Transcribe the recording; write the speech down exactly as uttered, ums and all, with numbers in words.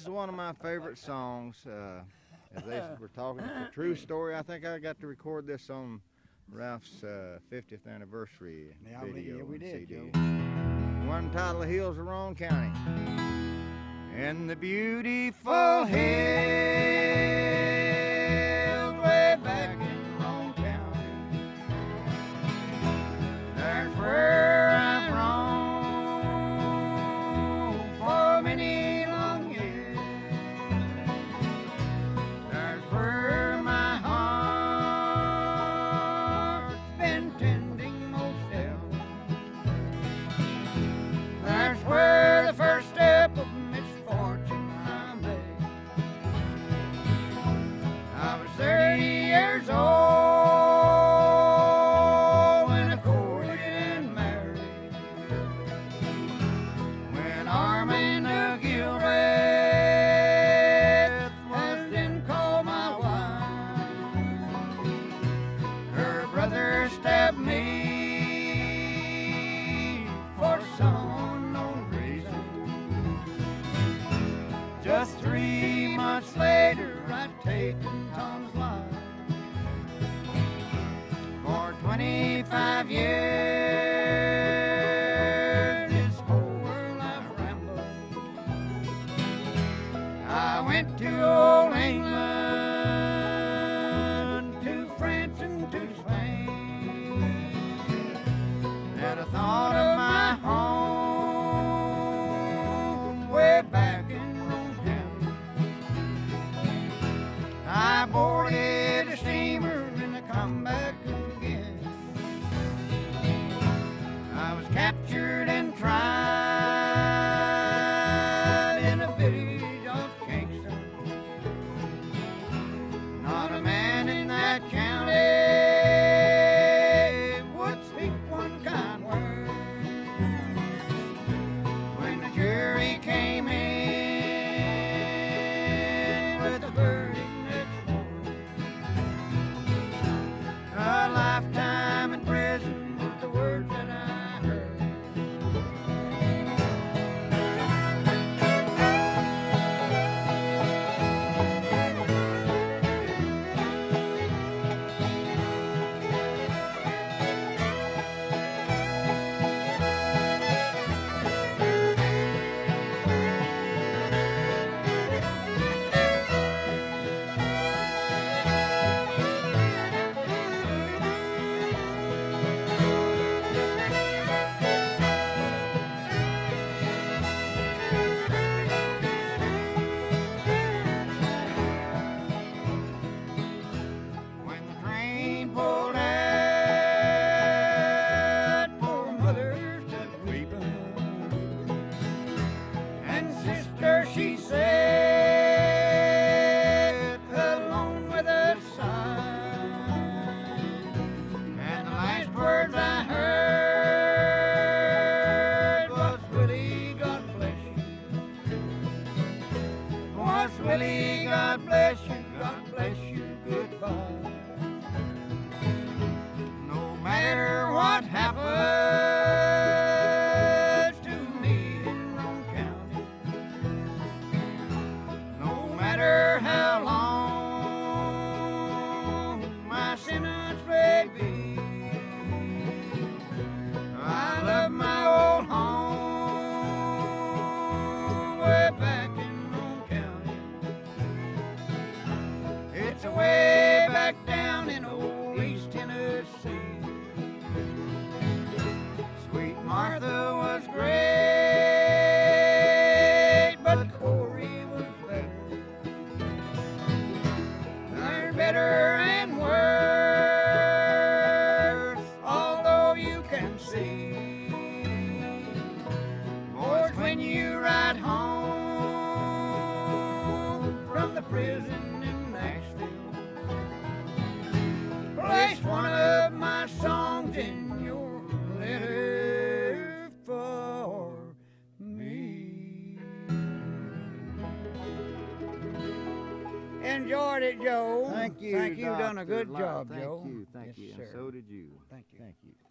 This is one of my favorite songs. Uh, as they were talking, it's a true story. I think I got to record this on Ralph's uh, fiftieth anniversary yeah, video yeah, we and did, C D. Joe. One title, Hills of Roane County. And the beautiful hills way back in Roane County, there's where I've roamed for many long years. There's where my heart's been tending most ever. There's where the first step of misfortune I made. I was thirty years old when I courted and married. When Armanda Gilrath has been called my wife, her brother stabbed me for some unknown reason. Just three months later, I'd taken Tom's life. For twenty-five years, this whole world I've rambled. I went to old England, to France and to Spain, and I thought of my home way back in Roane County. I boarded a steamer and I come back again. I was captured and tried in a village of Kingston. Not a man in that county would speak one kind word. When the jury came in with a verdict next morning, a lifetime in prison was the words that I heard. When the train pulled out, poor mother stood weeping, and sister, she said, alone with a sigh. And the last words I heard was, Willie, God bless you. Was Willie, God bless you, God bless you, goodbye. No matter what happens to me in Roane County, no matter how long my sentence may be, I love my old home way back in Roane County. It's way back down in old East Tennessee. Sweet Martha was great, but Corey was better. They're better and worse, although you can see. Boys, when you ride home from the prison in Nashville, place one of my songs in your letter for me. Enjoyed it, Joe. Thank you. Thank you. Done a Doctor good Lyle. job, Thank Joe. you. Thank Yes, you. sir. And so did you. Thank you. Thank you.